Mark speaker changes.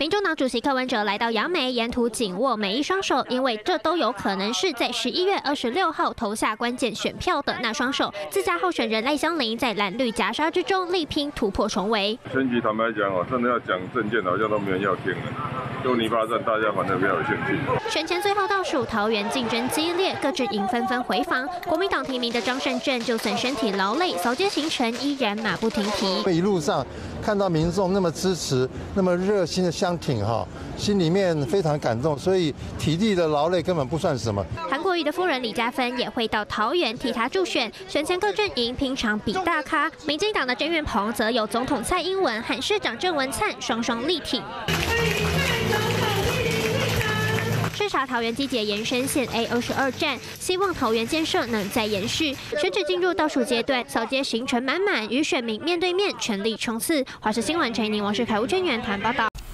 Speaker 1: 民众党主席柯文哲来到杨梅，沿途紧握每一双手，因为这都有可能是在11月26号投下关键选票的那双手。自家候选人赖香伶在蓝绿夹杀之中力拼突破重围。
Speaker 2: 选举坦白讲真的要讲政见，好像都没人要听了。就泥巴战，大家反正比较有兴趣。
Speaker 1: 选前最后倒数，桃园竞争激烈，各阵营纷纷回防。国民党提名的张善政，就算身体劳累，扫街行程依然马不停蹄。
Speaker 3: 一路上看到民众那么支持，那么热心的相挺心里面非常感动，所以体力的劳累根本不算什么。
Speaker 1: 韩国瑜的夫人李嘉芬也会到桃园替他助选。选前各阵营拼场比大咖，民进党的郑运鹏则有总统蔡英文和市长郑文灿双双力挺。视察桃园机捷延伸线 A22站，希望桃园建设能再延续。选举进入倒数阶段，扫街行程满满，与选民面对面全力冲刺。华视新闻陈怡宁、王世凯、吴真源团报道。